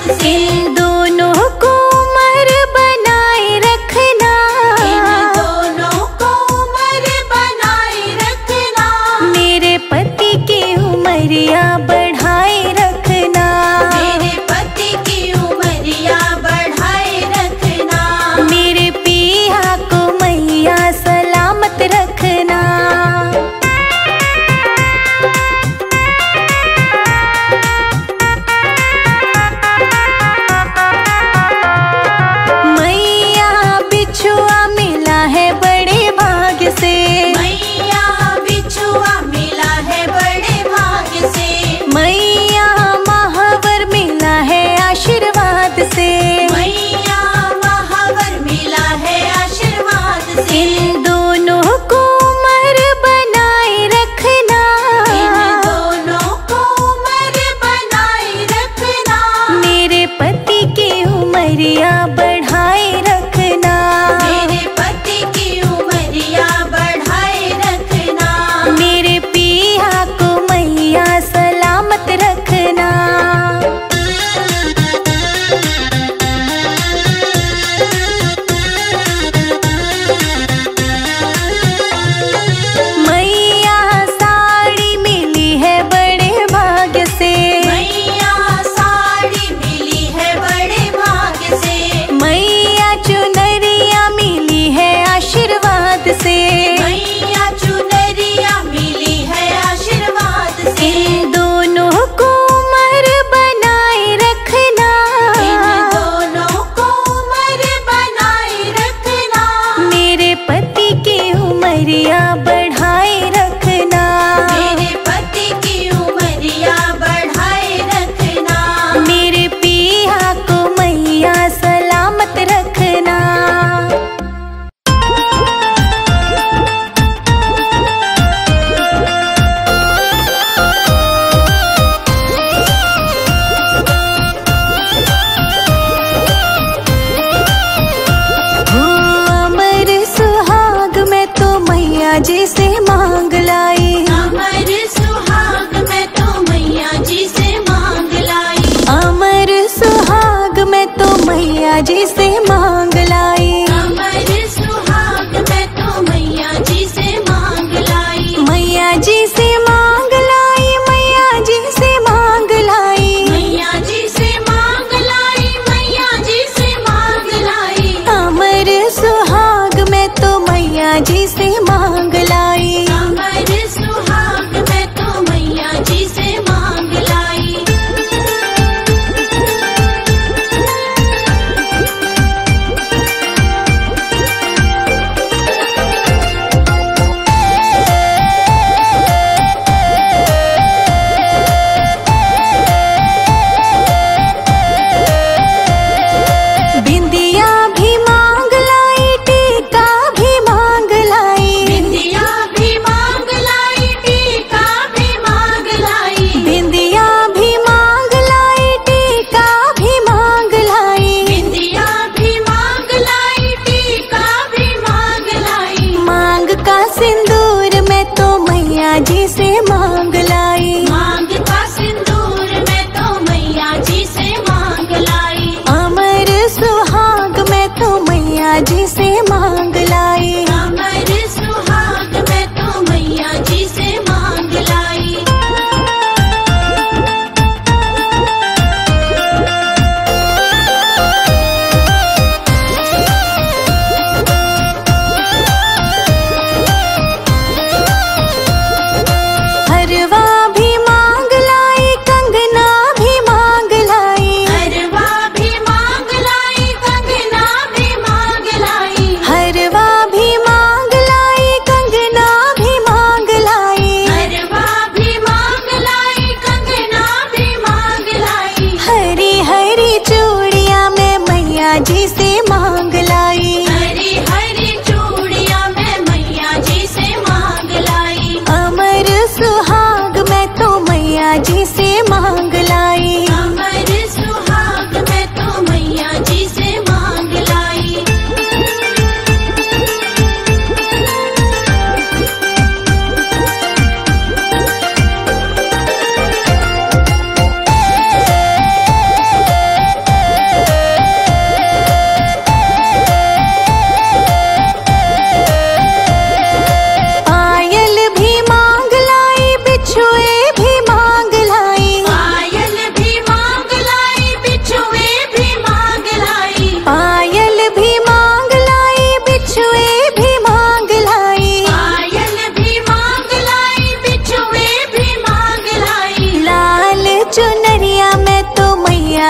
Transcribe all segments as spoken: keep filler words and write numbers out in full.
से। इन दोनों को उमर बनाए रखना, इन दोनों को उमर बनाए रखना। मेरे पति की उमरिया बढ़ाए रखना, मेरे पति की उमरिया बढ़ाए रखना। मेरे पिया को मैया सलामत रखना। मैया बिछुआ मिला है बड़े भाग्य से, मैया बिछुआ मिला है बड़े भाग्य से। मैया महावर मिला है आशीर्वाद से, मैया महावर मिला है आशीर्वाद से। इन दोनों को उमर बनाए रखना, इन दोनों को उमर बनाए रखना। मेरे पति की उमरिया बढ़ाए रखना, मेरे पति की उमरिया बढ़ाए रखना। मेरे पिया को मैया सलामत रखना। मैया साड़ी मिली है बड़े भाग्य से, मैया साड़ी मिली है बड़े भाग्य से। मैया चुनरिया मिली है आशीर्वाद से, मैया चुनरिया मिली है आशीर्वाद से। इन दोनों को उमर बनाए रखना, इन दोनों को उमर बनाए रखना। मेरे पति की उमरिया बढ़ाए रखना, मेरे पति की उमरिया बढ़ाए रखना। मेरे पिया को मैया सलामत रखना। हो अमर सुहाग मैं तो मैया जी से मांग लाई, अमर सुहाग मैं तो मैया जी से मांग लाई। अमर सुहाग मैं तो मैया जी से मांग लाई, अमर सुहाग मैं तो मैया जी से मांग लाई। मैया जी से मांग लाई, मैया जी से मांग लाई, मैया जी से मांग लाई, मैया जी से मांग लाई। अमर सुहाग मैं तो मैया जी से मांग लाई, अमर सुहाग मैं तो मैया जी से मांग लाई। बिंदिया भी मांग लाई, टीका भी मांग लाई, बिंदिया भी मांग लाई, टीका भी मांग लाई। बिंदिया भी मांग लाई, टीका भी मांग लाई, बिंदिया भी मांग लाई, टीका भी मांग लाई। मांग का सिंदूर मैं तो मैया जी से मांग लाई, मांग का सिंदूर मैं तो मैया जी से मांग लाई। अमर सुहाग मैं तो मैया जी से मांग लाई, अमर सुहाग मैं तो मैया जी से मांग लाई। हरवा भी मांग लाई, कंगना भी मांग लाई, हरवा भी मांग लाई, कंगना भी मांग लाई।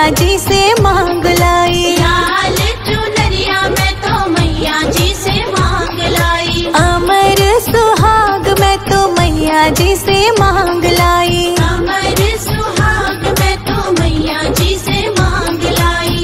मैया जी से मांग लाई। लाल चुनरिया मैं तो मैया जी से मांग लाई। अमर सुहाग मैं तो मैया जी से मांग लाई। अमर सुहाग मैं तो मैया जी से मांग लाई।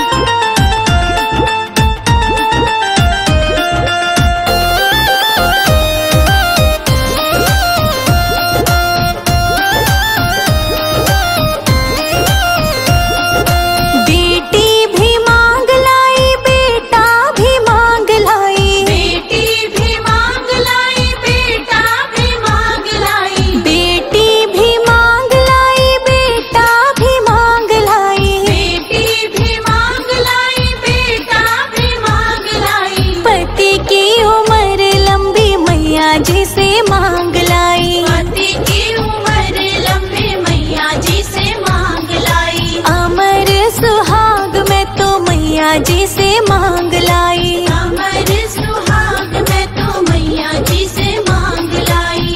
बेटी भी मांग लाई, बेटा भी मांग लाई। बेटी भी मांग लाई, बेटा भी मांग लाई। बेटी भी मांग लाई, बेटा भी मांग लाई। बेटी भी मांग लाई, बेटा भी मांग लाई। पति की उम्र लंबी मैया जी से मांग लाई। पति की उम्र लंबी मैया जी से मांग लाई। अमर सुहाग मैं तो मैया जी से मांग लाई। अमर सुहाग मैं तो मैया जी से मांग लाई।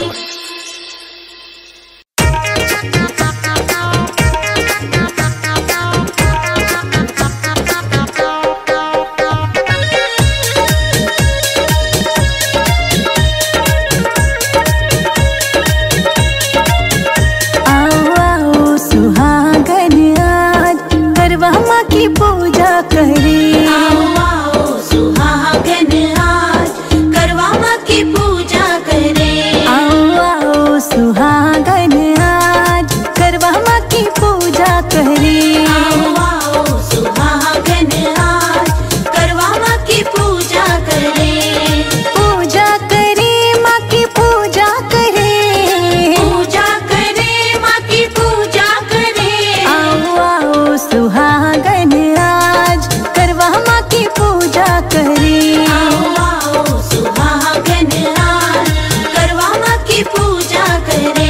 आओ आओ सुहागन आज करवा माँ की पूजा करे। आओ आओ सुहागन आज करवा माँ की पूजा करे। आओ आओ सुहागन आज करवा माँ की पूजा करे। आओ आओ सुहागन आज करवा माँ की पूजा करे। पूजा करे माँ की पूजा करे। पूजा करे माँ की पूजा करे। आओ आओ सुहागन आज करवा माँ की पूजा करे। आओ आओ सुहागन आज करवा माँ की पूजा करे।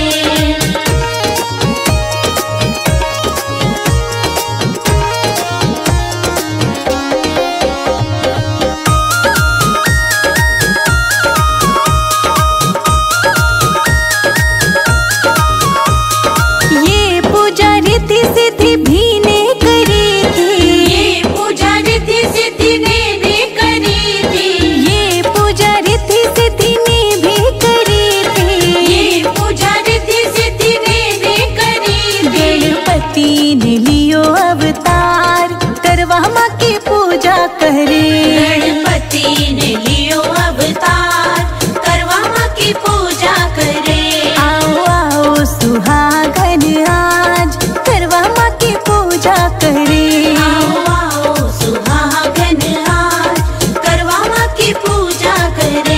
ये पूजा रिद्धि सिद्धि भी ने करी थी। ये पूजा रिद्धि सिद्धि ने भी करी थी। ये पूजा रिद्धि सिद्धि ने भी करी थी। ये पूजा रिद्धि सिद्धि ने भी करी थी। गणपति ने लियो अवतार करवा माँ की पूजा करे। गणपति ने लियो अवतार करवा माँ की पूजा करे। आओ आओ सुहागन आज करवा माँ की पूजा करे। आओ आओ सुहागन आज करवा माँ की पूजा करे।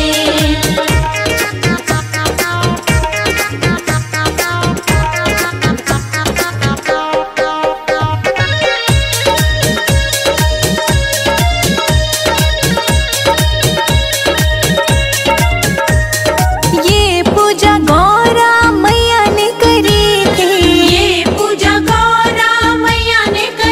ये पूजा गौरा मैया ने करी थी। ये पूजा गौरा मैया ने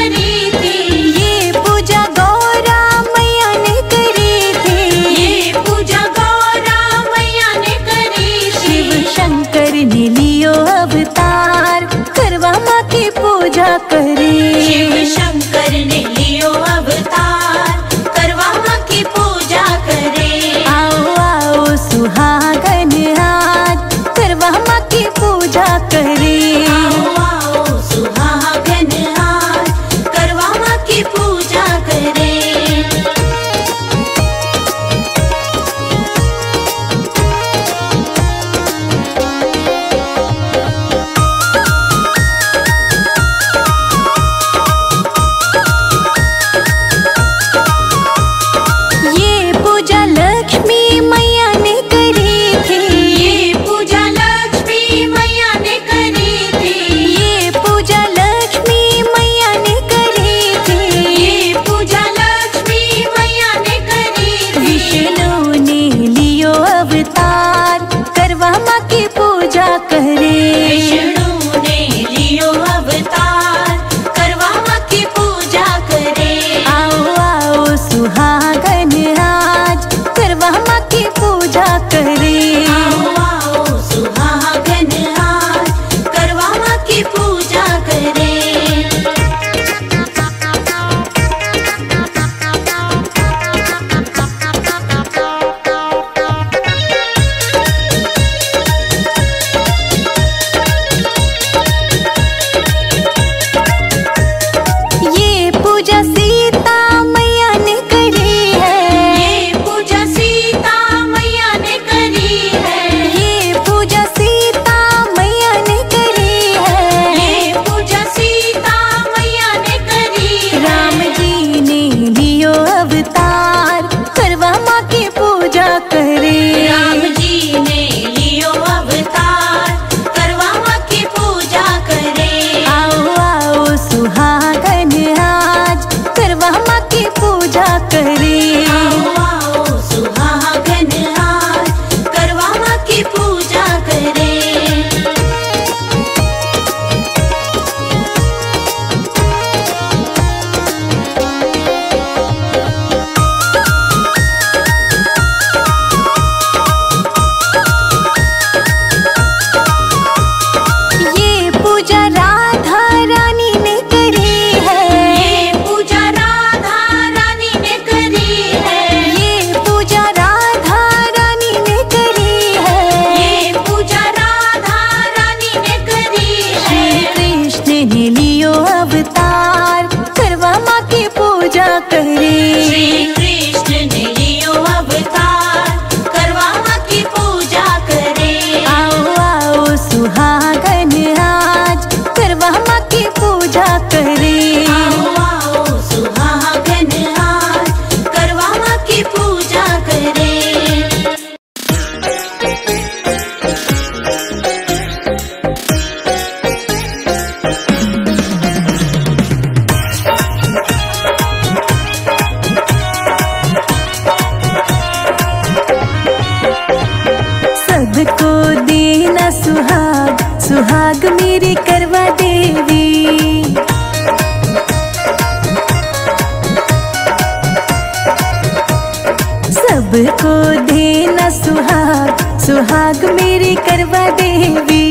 सबको देना सुहाग, सुहाग मेरी करवा देवी।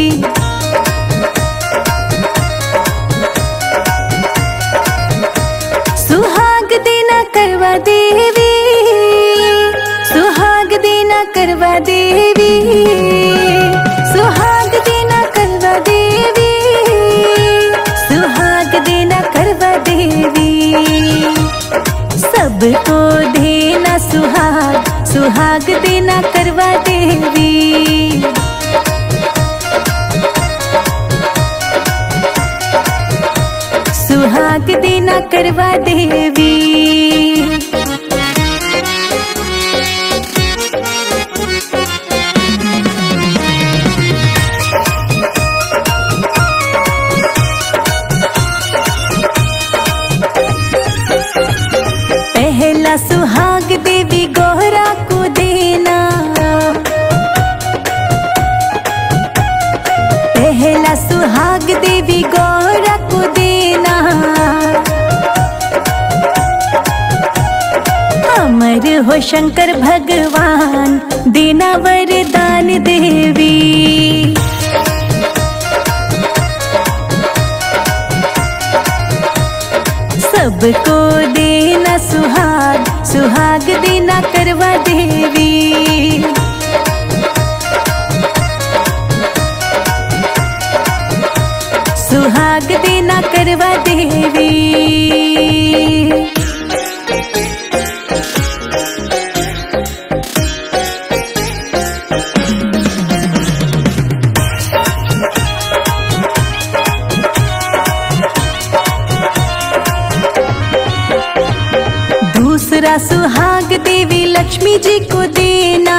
सुहाग देना करवा देवी, सुहाग देना करवा देवी, सुहाग देना करवा देवी, सुहाग देना करवा देवी। सबको देना सुहाग, सुहाग देना करवा देवी। सुहाग देना करवा देवी। पहला सुहाग देवी गौरा को देना, पहला सुहाग देवी गौरा को देना। अमर हो शंकर भगवान, देना वरदान देवी। सबको देना सुहाग, सुहाग देना करवा देवी। सुहाग देना करवा देवी। दूसरा सुहाग देवी लक्ष्मी जी को देना,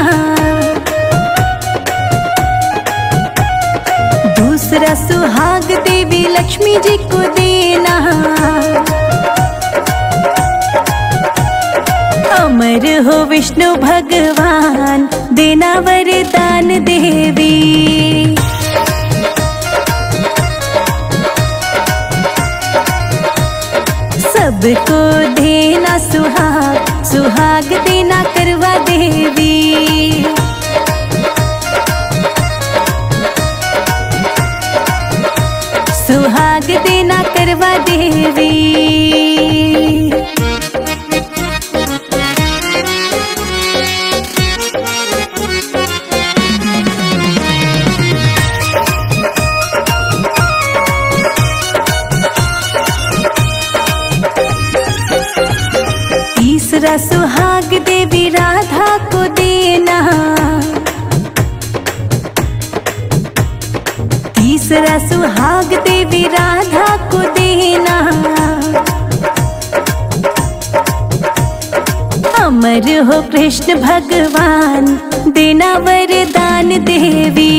दूसरा सुहाग देवी लक्ष्मी जी को देना। अमर हो विष्णु भगवान, देना वरदान देवी। सबको देना सुहाग, सुहाग देना करवा देवी। सुहाग देना करवा देवी। तीसरा सुहाग देवी राधा को देना, तीसरा सुहाग देवी राधा को देना। अमर हो कृष्ण भगवान, देना वरदान देवी।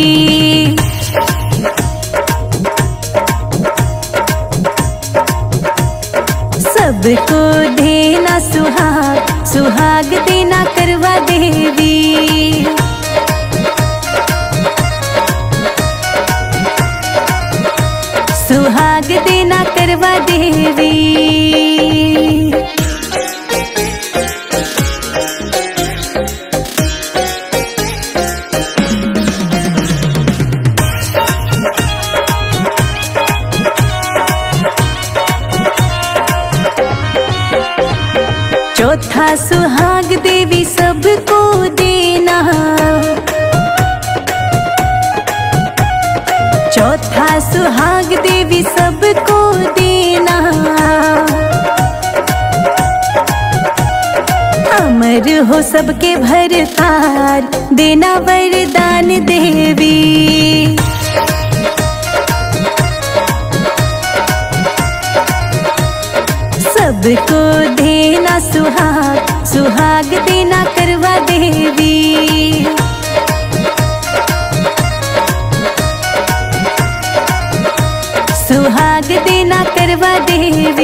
सबको देना सुहाग, सुहाग देना करवा देवी। सुहाग देना करवा देवी। चौथा सुहाग देवी सबको देना, चौथा सुहाग देवी सबको देना। अमर हो सबके भरतार, देना वरदान देवी। सबको देना सुहाग, सुहाग देना करवा देवी। सुहाग देना करवा देवी।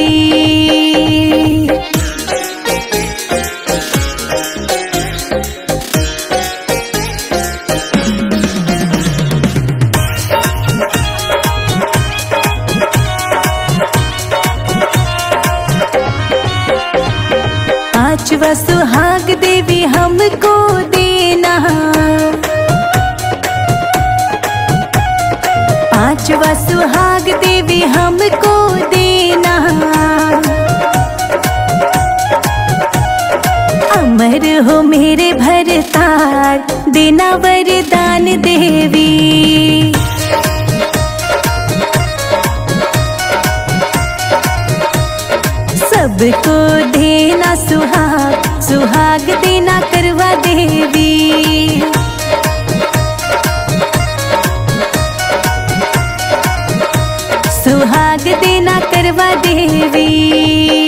पांचवा सुहाग देवी हमको देना, पांचवा सुहाग देवी हमको देना। अमर हो मेरे भरतार देना वरदान देवी। सबको देना सुहाग, सुहाग देना करवा देवी। सुहाग देना करवा देवी।